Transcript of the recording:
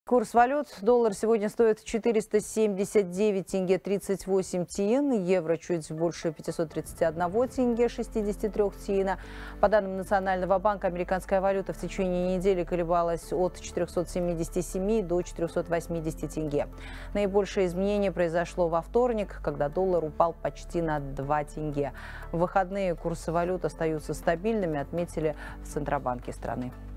Курс валют. Доллар сегодня стоит 479 тенге 38 тиен, евро чуть больше 531 тенге 63 тиена. По данным Национального банка, американская валюта в течение недели колебалась от 477 до 480 тенге. Наибольшее изменение произошло во вторник, когда доллар упал почти на 2 тенге. В выходные курсы валют остаются стабильными, отметили в Центробанке страны.